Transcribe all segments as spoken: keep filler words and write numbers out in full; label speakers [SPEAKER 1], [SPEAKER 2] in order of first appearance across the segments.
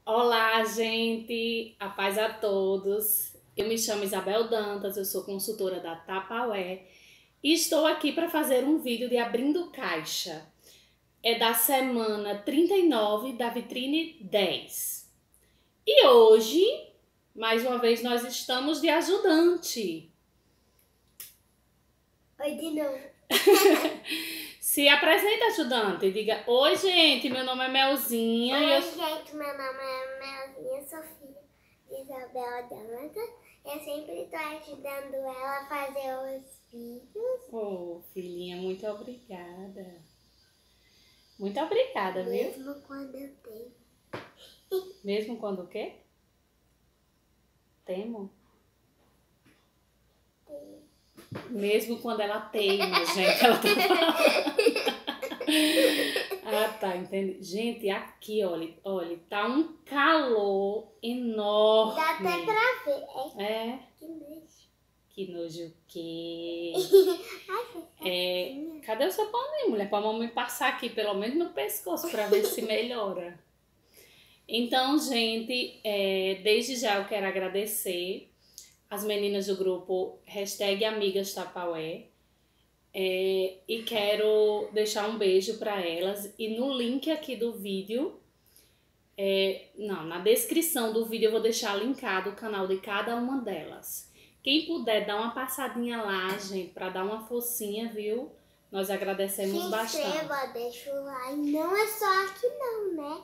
[SPEAKER 1] Olá, gente! A paz a todos! Eu me chamo Isabel Dantas, eu sou consultora da Tapaué e estou aqui para fazer um vídeo de abrindo caixa. É da semana trinta e nove da vitrine dez. E hoje, mais uma vez, nós estamos de ajudante.
[SPEAKER 2] Oi, de novo.
[SPEAKER 1] Se apresenta, ajudante. Diga, oi, gente, meu nome é Melzinha.
[SPEAKER 2] Oi,
[SPEAKER 1] e eu...
[SPEAKER 2] gente, meu nome é Melzinha Sofia Isabel Dantas. Eu sempre estou ajudando ela a fazer os vídeos.
[SPEAKER 1] Oh, filhinha, muito obrigada. Muito obrigada, viu?
[SPEAKER 2] Mesmo quando eu tenho.
[SPEAKER 1] Mesmo quando o quê? Temo?
[SPEAKER 2] Tenho.
[SPEAKER 1] Mesmo quando ela teima, gente. Ela tá falando. Ah, tá, entendi. Gente, aqui, olha, olha, tá um calor enorme.
[SPEAKER 2] Dá até pra ver. É.
[SPEAKER 1] É.
[SPEAKER 2] Que nojo.
[SPEAKER 1] Que nojo o quê?
[SPEAKER 2] Ai,
[SPEAKER 1] É, cadê o seu paninho, mulher? Pra mamãe passar aqui, pelo menos no pescoço, pra ver se melhora. Então, gente, é, desde já eu quero agradecer as meninas do grupo hashtag Amigas Tapaué. É, e quero deixar um beijo para elas. E no link aqui do vídeo, é, não, na descrição do vídeo eu vou deixar linkado o canal de cada uma delas. Quem puder dar uma passadinha lá, gente, para dar uma forcinha, viu? Nós agradecemos
[SPEAKER 2] se
[SPEAKER 1] bastante.
[SPEAKER 2] Se inscreva, deixa o like. Não é só aqui não, né?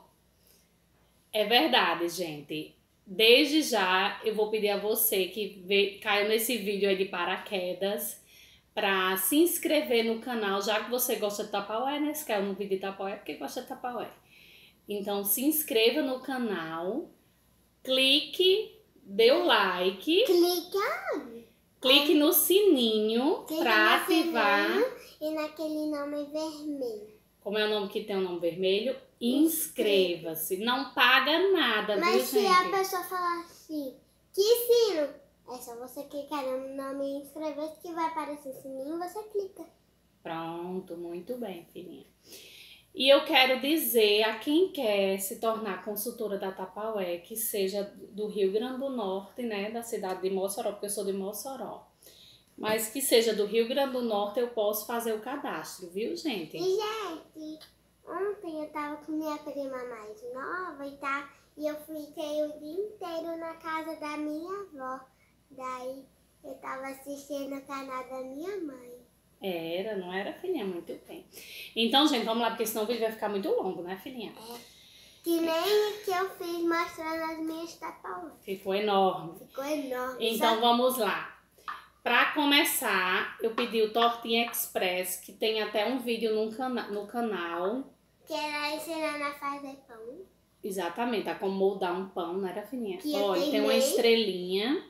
[SPEAKER 1] É verdade, gente. Desde já eu vou pedir a você que veio, caiu nesse vídeo aí de paraquedas para se inscrever no canal, já que você gosta de Tapaué, né? Se caiu no vídeo de Tapaué é porque gosta de Tapaué. Então se inscreva no canal, clique, dê o like,
[SPEAKER 2] Clica.
[SPEAKER 1] clique no sininho para ativar.
[SPEAKER 2] E naquele nome vermelho.
[SPEAKER 1] Como é o nome que tem o nome vermelho? Inscreva-se. Não paga nada,
[SPEAKER 2] Mas
[SPEAKER 1] viu,
[SPEAKER 2] se
[SPEAKER 1] gente?
[SPEAKER 2] a pessoa falar assim, que sino? É só você clicar no nome e inscrever-se que vai aparecer o sininho e você clica.
[SPEAKER 1] Pronto, muito bem, filhinha. E eu quero dizer a quem quer se tornar consultora da Tapaué, que seja do Rio Grande do Norte, né, da cidade de Mossoró, porque eu sou de Mossoró. Mas que seja do Rio Grande do Norte, eu posso fazer o cadastro, viu, gente?
[SPEAKER 2] E, gente, ontem eu tava com minha prima mais nova e, tá, e eu fiquei o dia inteiro na casa da minha avó. Daí eu tava assistindo o canal da minha mãe.
[SPEAKER 1] Era, não era, filhinha? Muito bem. Então, gente, vamos lá, porque senão o vídeo vai ficar muito longo, né, filhinha?
[SPEAKER 2] É. Que nem o que eu fiz mostrando as minhas Tapaué.
[SPEAKER 1] Ficou enorme.
[SPEAKER 2] Ficou enorme.
[SPEAKER 1] Então,
[SPEAKER 2] Só...
[SPEAKER 1] vamos lá. Para começar, eu pedi o Tortinha Express, que tem até um vídeo no, cana no canal.
[SPEAKER 2] Que era ensinando a fazer pão.
[SPEAKER 1] Exatamente, a como moldar um pão, não era, filhinha?
[SPEAKER 2] Que
[SPEAKER 1] olha, tem uma estrelinha.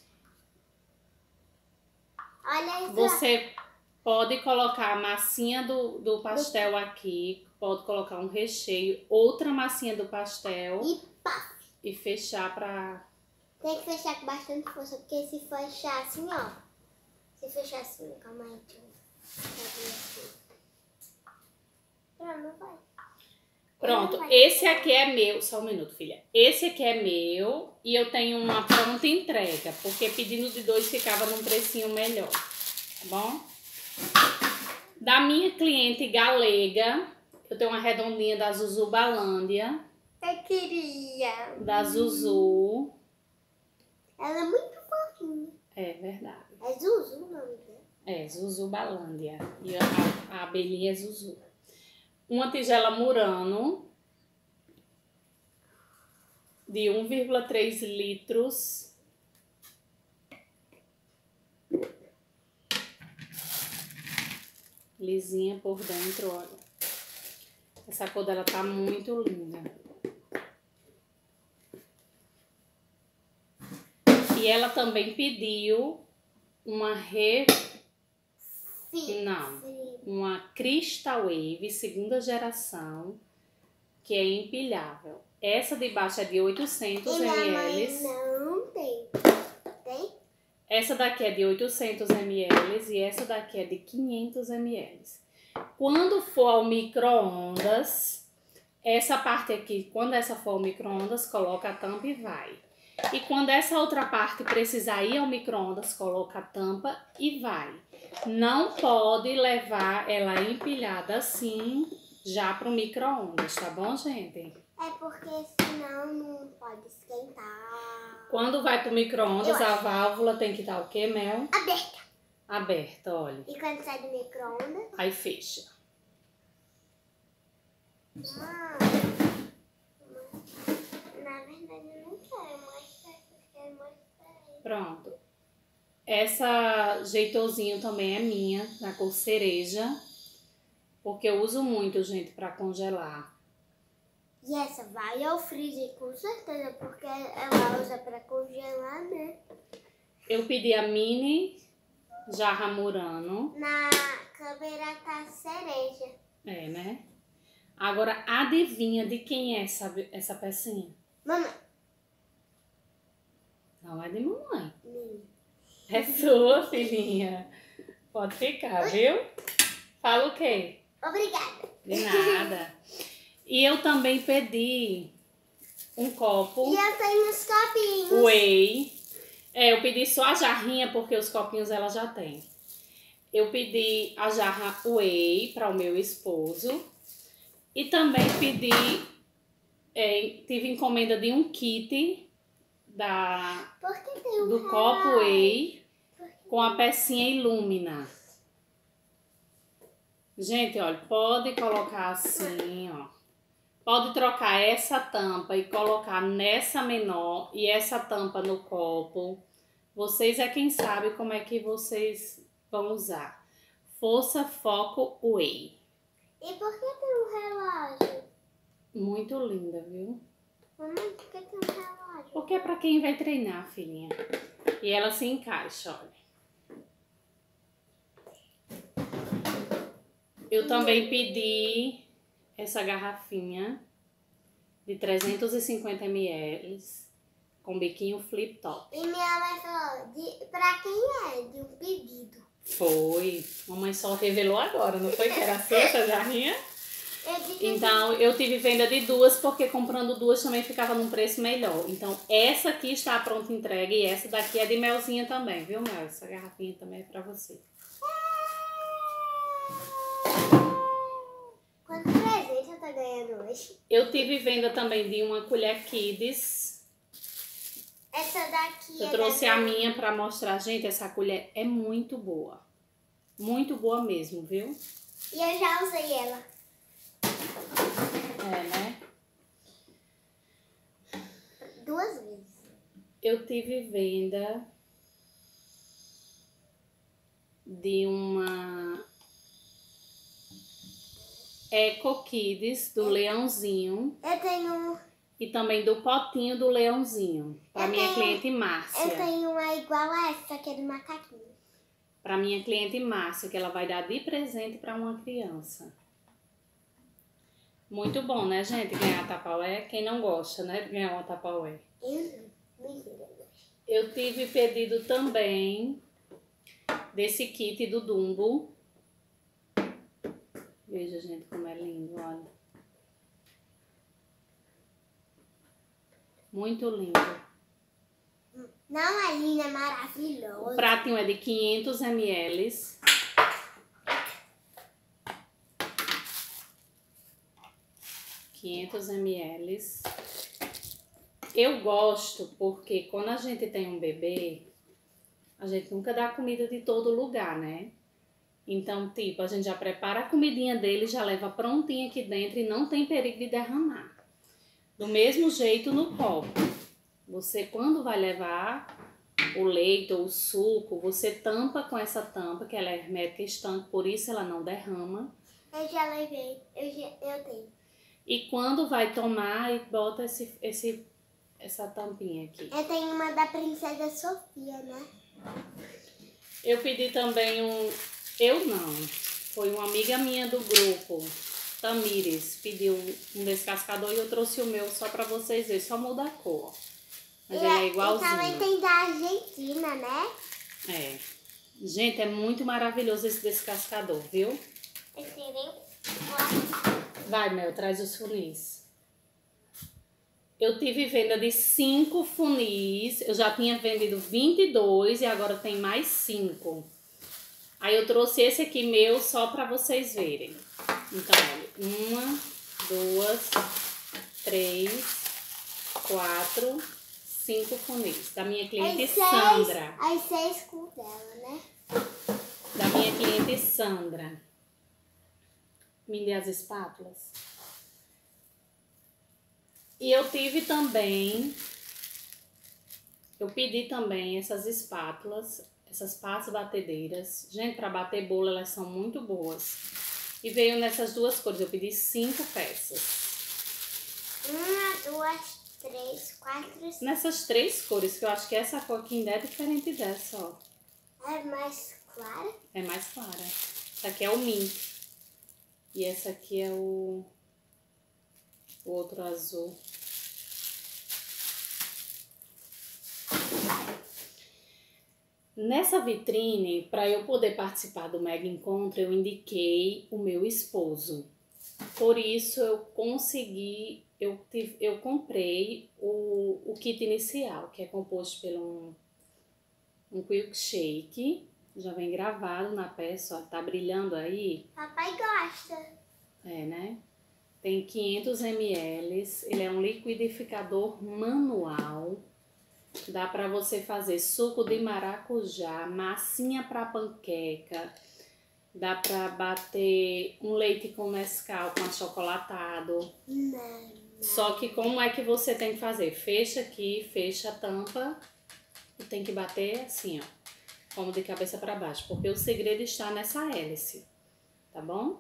[SPEAKER 2] Olha isso.
[SPEAKER 1] Você pode colocar a massinha do, do pastel aqui, pode colocar um recheio, outra massinha do pastel
[SPEAKER 2] e pá!
[SPEAKER 1] E fechar pra...
[SPEAKER 2] Tem que fechar com bastante força, porque se fechar assim, ó. Se fechar assim, calma aí, deixa eu fazer assim. Não, não vai.
[SPEAKER 1] Pronto,
[SPEAKER 2] não vai.
[SPEAKER 1] Esse aqui é meu, só um minuto, filha. Esse aqui é meu e eu tenho uma pronta entrega, porque pedindo de dois ficava num precinho melhor, tá bom? Da minha cliente galega, eu tenho uma redondinha da Zuzu Balândia.
[SPEAKER 2] Eu queria.
[SPEAKER 1] Da Zuzu.
[SPEAKER 2] Ela é muito fofinha.
[SPEAKER 1] É verdade.
[SPEAKER 2] É Zuzu o nome dela?
[SPEAKER 1] É, Zuzu Balândia. E a, a abelhinha é Zuzu. Uma tigela Murano de um vírgula três litros. Lisinha por dentro, olha. Essa cor dela tá muito linda. E ela também pediu uma re...
[SPEAKER 2] Sim.
[SPEAKER 1] Não.
[SPEAKER 2] Sim.
[SPEAKER 1] Uma Crystal Wave, segunda geração, que é empilhável. Essa de baixo é de oitocentos mililitros.
[SPEAKER 2] Não tem. Tem?
[SPEAKER 1] Essa daqui é de oitocentos mililitros e essa daqui é de quinhentos mililitros. Quando for ao micro-ondas, essa parte aqui, quando essa for ao micro-ondas, coloca a tampa e vai. E quando essa outra parte precisar ir ao micro-ondas, coloca a tampa e vai. Não pode levar ela empilhada assim já pro micro-ondas, tá bom, gente?
[SPEAKER 2] É porque senão não pode esquentar.
[SPEAKER 1] Quando vai pro micro-ondas, a válvula tem que estar o quê, Mel?
[SPEAKER 2] Aberta.
[SPEAKER 1] Aberta, olha.
[SPEAKER 2] E quando sai do micro-ondas?
[SPEAKER 1] Aí fecha.
[SPEAKER 2] Ah, na verdade eu não quero mostrar, eu quero mostrar.
[SPEAKER 1] Pronto. Essa jeitozinho também é minha, na cor cereja. Porque eu uso muito, gente, pra congelar.
[SPEAKER 2] E essa vai ao freezer com certeza, porque ela usa pra congelar, né?
[SPEAKER 1] Eu pedi a mini jarra Murano.
[SPEAKER 2] Na câmera tá cereja.
[SPEAKER 1] É, né? Agora, adivinha de quem é essa, essa pecinha?
[SPEAKER 2] Mamãe.
[SPEAKER 1] Não é de mamãe.
[SPEAKER 2] Hum.
[SPEAKER 1] É sua, filhinha. Pode ficar, viu? Fala o quê?
[SPEAKER 2] Obrigada.
[SPEAKER 1] De nada. E eu também pedi um copo
[SPEAKER 2] E eu tenho os copinhos.
[SPEAKER 1] whey. É, eu pedi só a jarrinha porque os copinhos ela já tem. Eu pedi a jarra whey para o meu esposo. E também pedi, é, tive encomenda de um kit da,
[SPEAKER 2] Por que tem um
[SPEAKER 1] do copo
[SPEAKER 2] real?
[SPEAKER 1] whey com a pecinha Illumina. Gente, olha, pode colocar assim, ó. Pode trocar essa tampa e colocar nessa menor e essa tampa no copo. Vocês é quem sabe como é que vocês vão usar. Força Foco Whey.
[SPEAKER 2] E por que tem um relógio?
[SPEAKER 1] Muito linda, viu?
[SPEAKER 2] Mamãe, por que tem um relógio?
[SPEAKER 1] Porque é pra quem vai treinar, filhinha. E ela se encaixa, olha. Eu também pedi essa garrafinha de trezentos e cinquenta mililitros com biquinho flip top.
[SPEAKER 2] E minha mãe falou, de, pra quem é? De um pedido.
[SPEAKER 1] Foi. Mamãe só revelou agora, não foi que era sua essa jarrinha?
[SPEAKER 2] Eu disse
[SPEAKER 1] Então, eu tive venda de duas, porque comprando duas também ficava num preço melhor. Então, essa aqui está pronta entrega e essa daqui é de Melzinha também, viu, Mel? Essa garrafinha também é pra você.
[SPEAKER 2] quanto presente eu tô ganhando hoje?
[SPEAKER 1] Eu tive venda também de uma colher Kids.
[SPEAKER 2] Essa daqui
[SPEAKER 1] Eu
[SPEAKER 2] é
[SPEAKER 1] trouxe
[SPEAKER 2] da
[SPEAKER 1] a minha pra mostrar. Gente, essa colher é muito boa. Muito boa mesmo, viu?
[SPEAKER 2] E eu já usei ela.
[SPEAKER 1] É, né?
[SPEAKER 2] Duas vezes.
[SPEAKER 1] Eu tive venda de uma Eco Kids do Leãozinho
[SPEAKER 2] Eu tenho...
[SPEAKER 1] e também do potinho do Leãozinho. Para
[SPEAKER 2] Eu
[SPEAKER 1] minha
[SPEAKER 2] tenho-
[SPEAKER 1] cliente
[SPEAKER 2] Eu
[SPEAKER 1] Márcia.
[SPEAKER 2] tenho uma igual a essa, que é do macaquinho.
[SPEAKER 1] Para minha cliente Márcia, que ela vai dar de presente para uma criança. Muito bom, né, gente? Ganhar Tupperware. Quem não gosta, né, de ganhar uma Tupperware?
[SPEAKER 2] Eu não. Mentira.
[SPEAKER 1] Eu tive pedido também desse kit do Dumbo. Veja, gente, como é lindo, olha. Muito lindo.
[SPEAKER 2] Não, a linha é
[SPEAKER 1] O
[SPEAKER 2] maravilhosa.
[SPEAKER 1] pratinho é de quinhentos mililitros. quinhentos mililitros. Eu gosto porque quando a gente tem um bebê, a gente nunca dá comida de todo lugar, né? Então, tipo, a gente já prepara a comidinha dele, já leva prontinha aqui dentro e não tem perigo de derramar. Do mesmo jeito no copo. Você, quando vai levar o leite ou o suco, você tampa com essa tampa, que ela é hermética estanque, por isso ela não derrama.
[SPEAKER 2] Eu já levei. Eu, já, eu tenho.
[SPEAKER 1] E quando vai tomar, bota esse, esse, essa tampinha aqui.
[SPEAKER 2] Eu tenho uma da Princesa Sofia, né?
[SPEAKER 1] Eu pedi também um... Eu não. Foi uma amiga minha do grupo, Tamires, pediu um descascador e eu trouxe o meu só pra vocês verem. Só muda a cor. Mas
[SPEAKER 2] e,
[SPEAKER 1] ele é
[SPEAKER 2] e
[SPEAKER 1] igualzinho.
[SPEAKER 2] também tem da Argentina, né?
[SPEAKER 1] É. Gente, é muito maravilhoso esse descascador, viu?
[SPEAKER 2] Esse nem...
[SPEAKER 1] Vai, Mel, traz os funis. Eu tive venda de cinco funis. Eu já tinha vendido vinte e dois e agora tem mais cinco. Aí eu trouxe esse aqui meu só pra vocês verem. Então, olha, uma, duas, três, quatro, cinco funis. Da minha cliente
[SPEAKER 2] As
[SPEAKER 1] Sandra.
[SPEAKER 2] Seis, as seis com dela, né?
[SPEAKER 1] Da minha cliente Sandra. Me dê as espátulas. E eu tive também, eu pedi também essas espátulas, essas pás batedeiras. Gente, para bater bolo elas são muito boas. E veio nessas duas cores, eu pedi cinco peças.
[SPEAKER 2] Uma, duas, três, quatro, cinco.
[SPEAKER 1] Nessas três cores, que eu acho que essa cor aqui ainda é diferente dessa, ó.
[SPEAKER 2] É mais clara?
[SPEAKER 1] É mais clara. Essa aqui é o mint. E essa aqui é o, o outro azul. Nessa vitrine, para eu poder participar do Mega Encontro, eu indiquei o meu esposo. Por isso eu consegui, eu, tive, eu comprei o, o kit inicial, que é composto por um, um quick shake. Já vem gravado na peça, ó, tá brilhando aí.
[SPEAKER 2] Papai gosta.
[SPEAKER 1] É, né? Tem quinhentos mililitros, ele é um liquidificador manual. Dá pra você fazer suco de maracujá, massinha pra panqueca. Dá pra bater um leite com Nescau com achocolatado.
[SPEAKER 2] Não.
[SPEAKER 1] Só que como é que você tem que fazer? Fecha aqui, fecha a tampa e tem que bater assim, ó. Como de cabeça pra baixo, porque o segredo está nessa hélice, tá bom?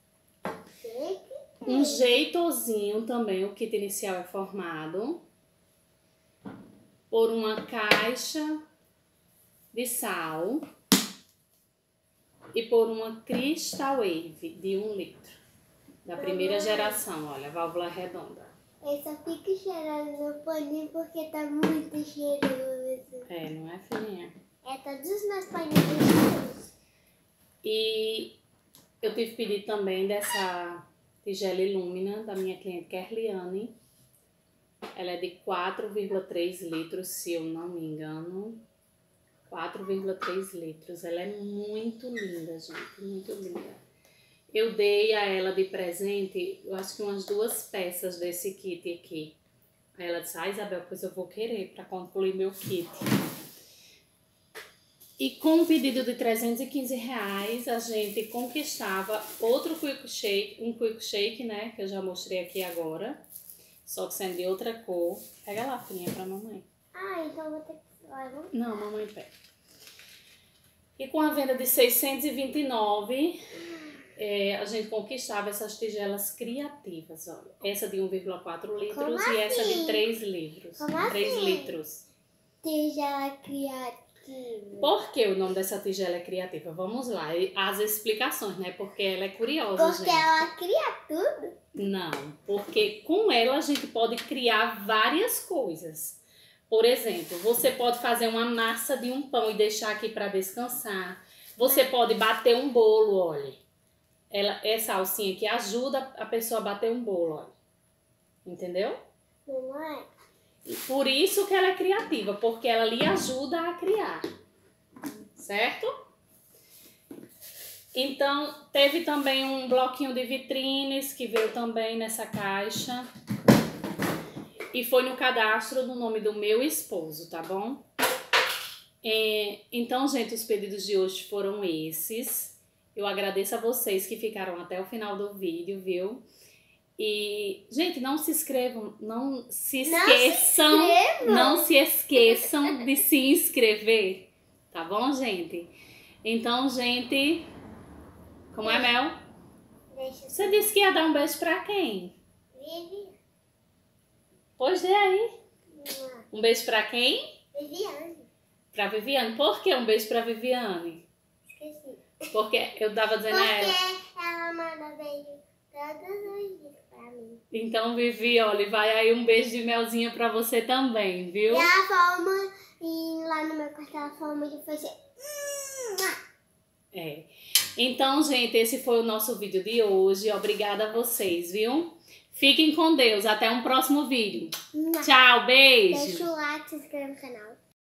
[SPEAKER 1] Um jeitozinho também, o kit inicial é formado por uma caixa de sal e por uma Crystal Wave de um litro, da primeira geração, olha, válvula redonda.
[SPEAKER 2] Eu só fico cheirando no paninho porque tá muito cheiroso.
[SPEAKER 1] É, não é, filhinha?
[SPEAKER 2] É, todos os meus paninhos cheirosos.
[SPEAKER 1] E eu tive pedido também dessa tigela Illumina da minha cliente Kerliane. Ela é de quatro vírgula três litros, se eu não me engano. quatro vírgula três litros. Ela é muito linda, gente. Muito linda. Eu dei a ela de presente, eu acho que umas duas peças desse kit aqui. Aí ela disse, ah, Isabel, pois eu vou querer para concluir meu kit. E com um pedido de trezentos e quinze reais, a gente conquistava outro quick shake, um quick shake, né, que eu já mostrei aqui agora. Só que sendo de outra cor. Pega lá, filhinha, pra mamãe.
[SPEAKER 2] Ah, então vou ter que levar.
[SPEAKER 1] Não, mamãe pega. E com a venda de seiscentos e vinte e nove, é, a gente conquistava essas tigelas criativas, olha. Essa de um vírgula quatro litros
[SPEAKER 2] Como
[SPEAKER 1] e essa
[SPEAKER 2] assim?
[SPEAKER 1] de três litros.
[SPEAKER 2] Como
[SPEAKER 1] três
[SPEAKER 2] assim?
[SPEAKER 1] litros.
[SPEAKER 2] Tigela criativa.
[SPEAKER 1] Por que o nome dessa tigela é criativa? Vamos lá, as explicações, né? Porque ela é curiosa,
[SPEAKER 2] Porque
[SPEAKER 1] gente.
[SPEAKER 2] ela cria tudo?
[SPEAKER 1] Não, porque com ela a gente pode criar várias coisas. Por exemplo, você pode fazer uma massa de um pão e deixar aqui para descansar. Você pode bater um bolo, olha. Ela, essa alcinha aqui ajuda a pessoa a bater um bolo, olha. Entendeu?
[SPEAKER 2] Mamãe.
[SPEAKER 1] Por isso que ela é criativa, porque ela lhe ajuda a criar. Certo? Então, teve também um bloquinho de vitrines que veio também nessa caixa. E foi no cadastro do nome do meu esposo, tá bom? É, então, gente, os pedidos de hoje foram esses. Eu agradeço a vocês que ficaram até o final do vídeo, viu? E, gente, não se inscrevam, não se esqueçam,
[SPEAKER 2] Não se inscrevam.
[SPEAKER 1] não se esqueçam de se inscrever, tá bom, gente? Então, gente, como é, Mel?
[SPEAKER 2] Deixa
[SPEAKER 1] Você disse que ia dar um beijo pra quem?
[SPEAKER 2] Vivi.
[SPEAKER 1] Pois dê aí.
[SPEAKER 2] Não.
[SPEAKER 1] Um beijo pra quem?
[SPEAKER 2] Viviane.
[SPEAKER 1] Pra Viviane. Por que um beijo pra Viviane?
[SPEAKER 2] Esqueci.
[SPEAKER 1] Porque eu tava dizendo a ela.
[SPEAKER 2] Porque ela manda beijo todos os dias pra mim.
[SPEAKER 1] Então, Vivi, olha, vai aí um beijo de melzinha pra você também, viu?
[SPEAKER 2] E ela falou, e lá no meu quarto ela falou muito, foi assim.
[SPEAKER 1] É. Então, gente, esse foi o nosso vídeo de hoje. Obrigada a vocês, viu? Fiquem com Deus. Até um próximo vídeo. Tchau, beijo.
[SPEAKER 2] Deixa o like e se inscreve no canal.